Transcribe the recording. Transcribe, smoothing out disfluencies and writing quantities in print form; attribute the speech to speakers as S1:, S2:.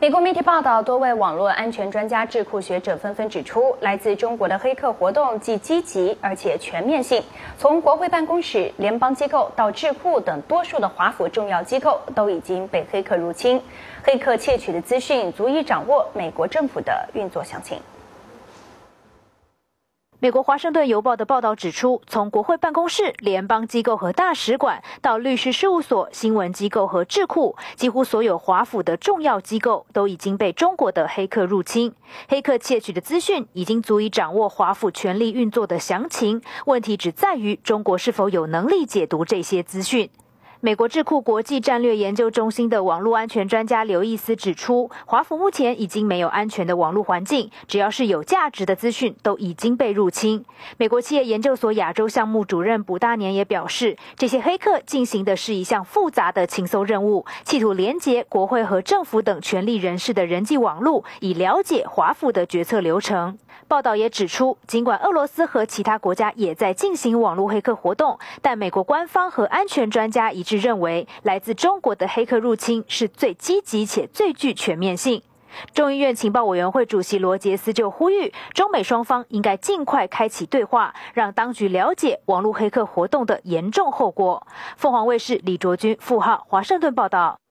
S1: 美国媒体报道，多位网络安全专家、智库学者纷纷指出，来自中国的黑客活动既积极而且全面性。从国会办公室、联邦机构到智库等多数的华府重要机构，都已经被黑客入侵。黑客窃取的资讯足以掌握美国政府的运作详情。
S2: 美国《华盛顿邮报》的报道指出，从国会办公室、联邦机构和大使馆到律师事务所、新闻机构和智库，几乎所有华府的重要机构都已经被中国的黑客入侵。黑客窃取的资讯已经足以掌握华府权力运作的详情，问题只在于中国是否有能力解读这些资讯。美国智库国际战略研究中心的网络安全专家刘易斯指出，华府目前已经没有安全的网络环境，只要是有价值的资讯都已经被入侵。美国企业研究所亚洲项目主任卜大年也表示，这些黑客进行的是一项复杂的情搜任务，企图连结国会和政府等权力人士的人际网络，以了解华府的决策流程。报道也指出，尽管俄罗斯和其他国家也在进行网络黑客活动，但美国官方和安全专家一致认为，来自中国的黑客入侵是最积极且最具全面性。众议院情报委员会主席罗杰斯就呼吁，中美双方应该尽快开启对话，让当局了解网络黑客活动的严重后果。凤凰卫视李卓君、傅浩华盛顿报道。